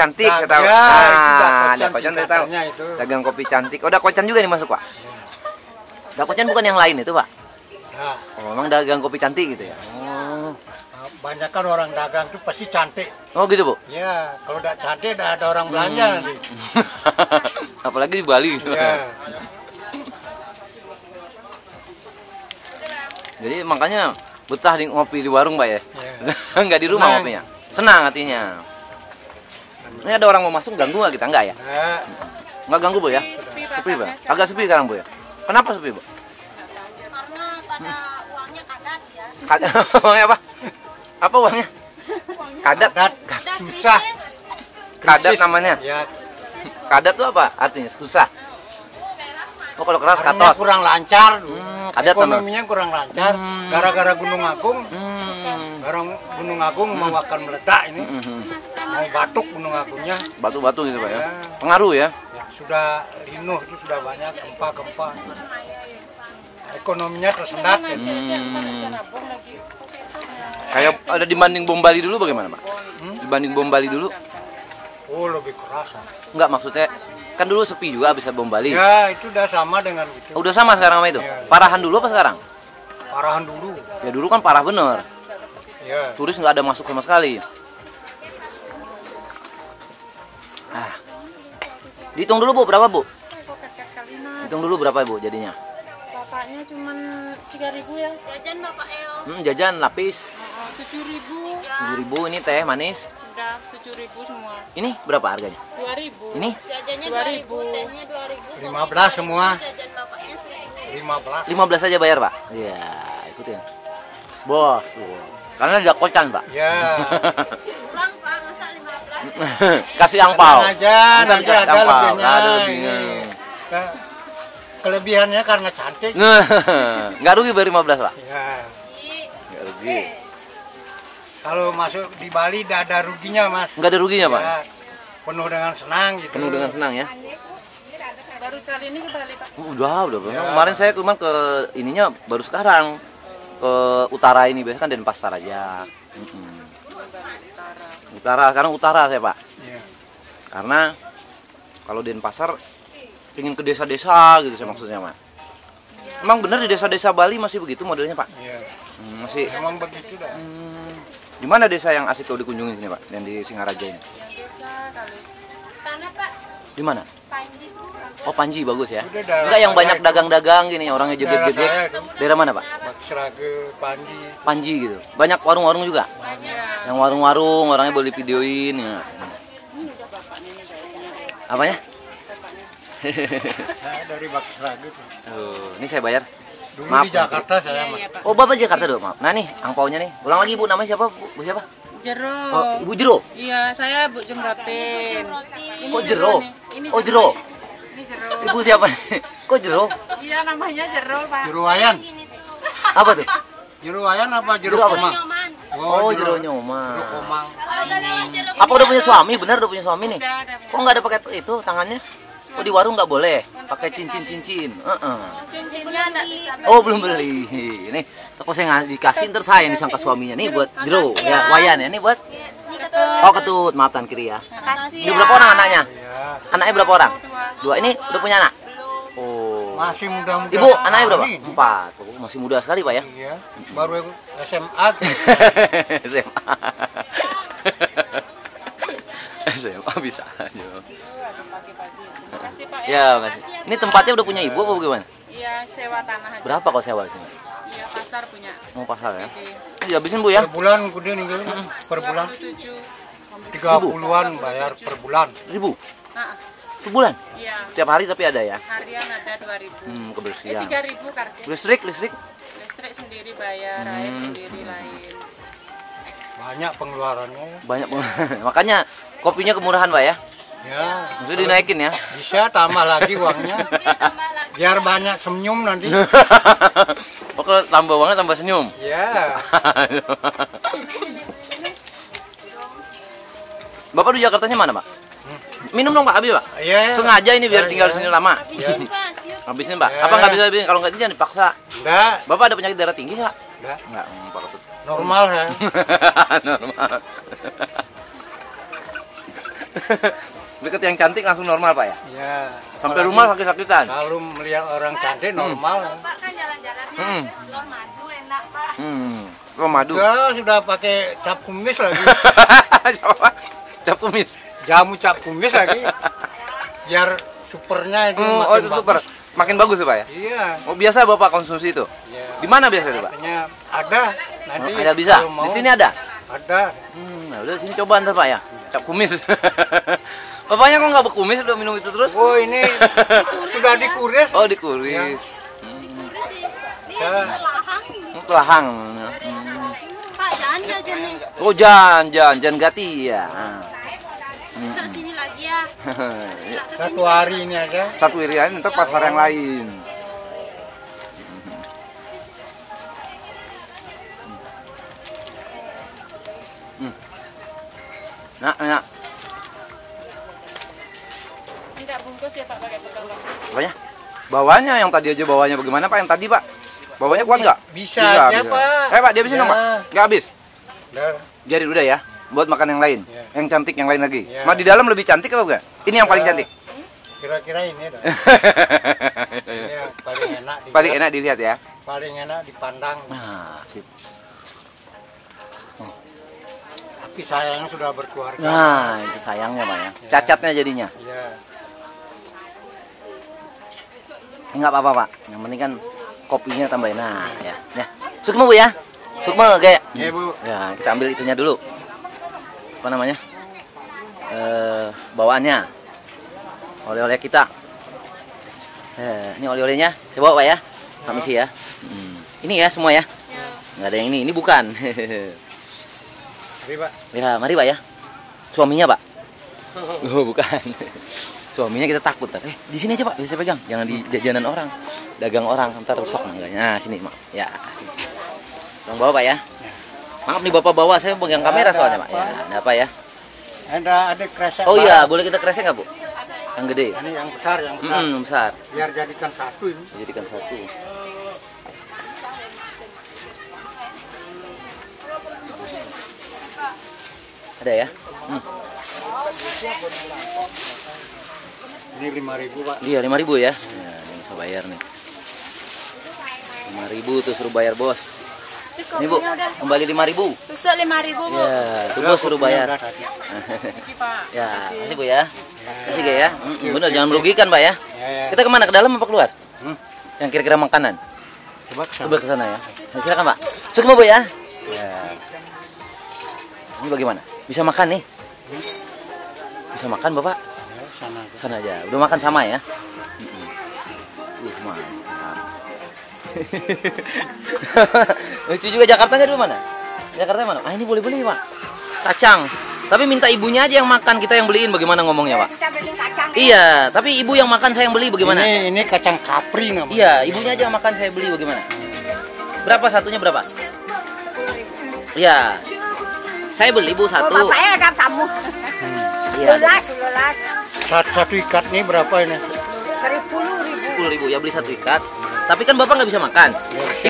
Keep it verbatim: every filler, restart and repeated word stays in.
cantik, nah, saya tahu. Ya, ah, Dakocan saya tahu. Itu. Dagang kopi cantik. Oh, Dakocan juga nih masuk, Pak. Dakocan bukan yang lain itu, Pak? Nah, oh, memang dagang kopi cantik gitu ya. Oh. Banyak kan orang dagang itu pasti cantik. Oh, gitu, Bu? Ya, kalau tidak cantik tidak ada orang belanja hmm. nanti. Apalagi di Bali. Ya. Jadi makanya betah di ngopi di warung, Pak ya. Ya. Enggak di rumah ngopinya. Senang hatinya. Ini ada orang mau masuk ganggu nggak kita? Enggak ya? Enggak ganggu, Bu ya? Sepi, Pak. Agak sepi sekarang, Bu ya. Kenapa sepi, Bu? Karena pada uangnya kadat ya. Kadat. Uangnya apa? Apa uangnya? Kadat. Kadat. Susah. Kadat namanya. Ya. Kadat tuh apa? Artinya susah. Oh, kalau keras Karena katos. kurang lancar. Hmm, kadat ekonominya nama. Kurang lancar. Gara-gara hmm. Gunung Agung. Hmm. Gara Gunung Agung hmm. mau akan meledak ini. Hmm. Mau batuk Gunung Agungnya. Batu-batu gitu, Pak ya. ya. Pengaruh ya? Ya, sudah linu itu sudah banyak gempa-gempa. Ekonominya tersendat. Hmm. Kayak ada dibanding bom Bali dulu bagaimana, Pak? Hmm? Dibanding bom Bali dulu? Oh, lebih keras. Enggak, maksudnya kan dulu sepi juga bisa bom Bali. Ya, itu udah sama dengan itu. Oh, udah sama sekarang sama itu? Ya. Parahan dulu apa sekarang? Parahan dulu. Ya dulu kan parah bener. Ya. Turis nggak ada masuk sama sekali. Ah. Dihitung dulu, Bu, berapa, Bu? Hitung dulu berapa, Bu, jadinya? Bapaknya cuma tiga ribu ya. Jajan Bapak Eo. Hmm, jajan lapis. tujuh ribu. tujuh ribu ini teh manis. Udah tujuh ribu semua. Ini berapa harganya? dua ribu. Ini? Jajannya dua ribu, tehnya dua ribu. lima belas semua. Jajan bapaknya seribu. lima belas. lima belas aja bayar, Pak? Iya, ikutin. Bos, karena ada kocan, Pak. Ya. Kurang, Pak, masa lima belas? Kasih angpau. Aja, nanti ada lebihnya. Ada lebihnya. Kelebihannya karena cantik. Nggak rugi bayar lima belas, Pak? Ya. Nggak rugi. Kalau masuk di Bali tidak ada ruginya, Mas. Nggak ada ruginya, Pak? Ya, penuh dengan senang gitu. Penuh dengan senang ya. Baru sekali ini ke Bali, Pak. Uh, udah, udah. Ya. Kemarin saya cuma ke ininya baru sekarang ke utara ini, biasanya kan Denpasar aja. Mm-hmm. Utara, sekarang utara saya, Pak. Ya. Karena kalau Denpasar ingin ke desa-desa gitu saya maksudnya, Pak. Emang bener di desa-desa Bali masih begitu modelnya, Pak? Iya. Hmm, masih. Emang begitu dah. Hmm, di mana desa yang asik kalau dikunjungi sini, Pak? Yang di Singaraja ini? Desa kali. Tanah, Pak. Di mana? Panji. Oh, Panji bagus ya. Daerah Enggak yang banyak itu. dagang-dagang gini, orangnya joget-joget. Daerah Daerah mana, Pak? Baksrage, Panji. Panji gitu. Banyak warung-warung juga. Banyak. Yang warung-warung orangnya boleh videoin ya. Apanya? Saya dari Baksrage. Tuh, ini saya bayar. Dulu Maaf, di Jakarta saya, Mas. Oh, Bapak Jakarta dulu, maaf. Nah nih, angpaunya nih. Ulang lagi, Bu, namanya siapa? Bu, Bu siapa? Jero. Oh, Ibu Jero. Iya, saya Bu Jemrotin. Kok Jero? Oh, Jero. Ini Jero. Ibu siapa? Kok Jero? Iya, namanya Jero, Pak. Jeruayan. Apa tuh? Jeruayan apa jeru Jero apa? komang? Oh, Jero Nyoman. Jeru komang. Apa udah punya suami? Bener udah punya suami nih? Udah ada. Kok nggak ada pakai itu tangannya? Oh, di warung nggak boleh pakai cincin-cincin. Uh-uh. Cincinnya enggak bisa. Oh, belum beli. Ini toko saya nggak dikasih, ntar saya yang disangka suaminya. Nih buat Jero, ya, Wayan ya. Ini buat Oh, Ketut, maaf tan kiri ya. Makasih. Ini berapa orang anaknya? Ya. Anaknya berapa orang? Dua. Ini udah punya anak? Oh. Masih muda-muda. Ibu, anaknya berapa? sekali. Empat. Oh, masih muda sekali, Pak ya. Iya. Baru S M A. S M A. S M A bisa aja. Makasih, Pak. Ya, makasih. Ini tempatnya udah punya ibu apa bagaimana? Iya, sewa tanah aja. Berapa kalau sewa di sini? Iya, pasar punya. Mau pasar ya? Oke. Ya, habisin, Bu ya. Per bulan gede nih, per bulan tujuh. tiga puluhan bayar per bulan. Ribu? Nah, Sebulan? iya. Setiap hari tapi ada ya? Harian ada dua ribu. Hmm, Eh, kebersihan. tiga ribu kartu. Listrik, listrik? Listrik sendiri bayar, air Hmm. sendiri lain. Banyak pengeluarannya. Banyak banget. Makanya kopinya kemurahan, Pak ya? Ya. Maksudnya dinaikin ya? Bisa tambah lagi uangnya. Biar banyak senyum nanti. Oh, kalau tambah banget tambah senyum. Ya. Bapak di Jakartanya mana, Pak? Minum dong, Pak, habis, Pak. Iya. Sengaja ini biar Ya, tinggal ya. di sini lama. Ya. Habisin, Pak. Ya. Apa nggak bisa habisin? Kalau nggak jangan dipaksa. Enggak. Bapak ada penyakit darah tinggi nggak? Enggak. Nggak, hmm, Pak Ketut. Normal ya. Normal. Deket yang cantik langsung normal Pak ya? Iya. Sampai rumah sakit-sakitan? Kalau melihat orang cantik normal. Pak kan jalan-jalannya Hmm. telur madu enak Pak. Hmm. Kok madu? Ya, sudah pakai cap kumis lagi. Coba. Cap kumis. Jamu cap kumis lagi. Biar supernya itu Hmm, makin oh itu bagus. super. Makin bagus ya Pak ya? Iya. Oh biasa Bapak konsumsi itu? Iya. Di mana biasa itu Pak? Katanya ada. Nanti Oh, ada bisa? kalau mau, Di sini ada? ada. Hmm, nah udah sini coba ntar Pak ya. Cap kumis. Bapaknya kok nggak berkumis udah minum itu terus? Oh ini sudah dikuris. Oh dikuris. Ya. Dikuris sih. Ini Ya. telahang. Hmm, telahang. Pak jangan jajan nih. Oh jangan, jangan, jangan gati ya. Besok sini lagi ya. Nggak kesini. Satu hari ini aja. Satu irian ntar pasar yang lain. Hmm. Nah, nah, Enggak bungkus ya Pak pakai bekal. apanya? Bawanya yang tadi aja bawanya bagaimana Pak? Yang tadi Pak? Bawanya kuat nggak? Bisa aja, Pak. Eh Pak, dia habisin dong Pak? Ya. Nggak habis? Udah. Jadi udah ya, buat makan yang lain. Ya. Yang cantik yang lain lagi. Ya. Mah di dalam lebih cantik apa bukan? Ini yang paling Ya. cantik. Kira-kira ini dah. Ini yang paling enak. dilihat. Paling enak dilihat ya. Paling enak dipandang. Nah, sip. Tapi sayang sudah berkeluarga. Nah, itu sayangnya Pak ya. Cacatnya jadinya. Iya. Enggak apa-apa Pak. Yang penting kan kopinya tambahin. Nah, ya. Ya. Sukma Bu ya. Sukma kayak. Iya, Bu. Ya, kita ambil itunya dulu. Apa namanya? Eh, bawaannya. Oleh-oleh kita. Eh, ini oleh-olehnya. Saya bawa Pak ya. Permisi ya. Hmm. Ini ya semua ya. Ya. Enggak ada yang ini. Ini bukan. Mari, Pak. Ya, mari Pak ya. Suaminya Pak. Oh, bukan. Suaminya kita takut. Eh, di sini aja Pak, bisa pegang. Jangan di jajanan orang. Dagang orang, ntar rusak mangganya. Nah, sini, Mak. Ya, sini. Tolong bawa Pak ya. Maaf nih Bapak bawa, saya pegang kamera soalnya Pak. Ya, ada apa ya? Ada ada kresek. Oh iya, barang. boleh kita kresek nggak Bu? Yang gede. Ini yang besar, yang besar. Hmm, besar. Biar jadikan satu ini. Jadikan satu. Ada ya? Hmm. Ini lima ribu, Pak. Iya, lima ribu ya. Ya, ini bisa bayar nih. lima ribu tuh suruh bayar bos. Ini Bu, kembali lima ribu. Besok lima ribu Bu. Ya, tuh bos suruh bayar. Udah, tadi. Ini Pak. Ya, kasih Bu ya. Kasih Ga ya. Mm, bener, jangan merugikan Pak ya. Ya, ya. Kita kemana? Ke dalam apa keluar? Hmm. Yang kira-kira makanan. Coba ke sana. Coba ke sana ya. Nah, silakan Pak. Sukma Bu ya. Ya. Ini bagaimana? Bisa makan nih? Bisa makan Bapak? Ya, sana. Sana aja. Udah makan sama ya? Mm-mm. Uh, mantap. Lucu juga. Jakartanya dulu mana? Jakarta mana? Ah, ini boleh-boleh Pak. Kacang. Tapi minta ibunya aja yang makan, kita yang beliin. Bagaimana ngomongnya Pak? Kita beli kacang. Iya, tapi ibu yang makan saya yang beli bagaimana? Ini ini kacang kapri namanya. Iya, ibunya aja yang makan saya beli bagaimana? Berapa satunya berapa? Iya. Saya beli Bu satu. Bapaknya ada tamu. Iya. Lulas, lulas. Satu, satu ikat ini berapa ini? Seribu ribu. Sepuluh ribu ya beli satu ikat. Tapi kan Bapak nggak bisa makan.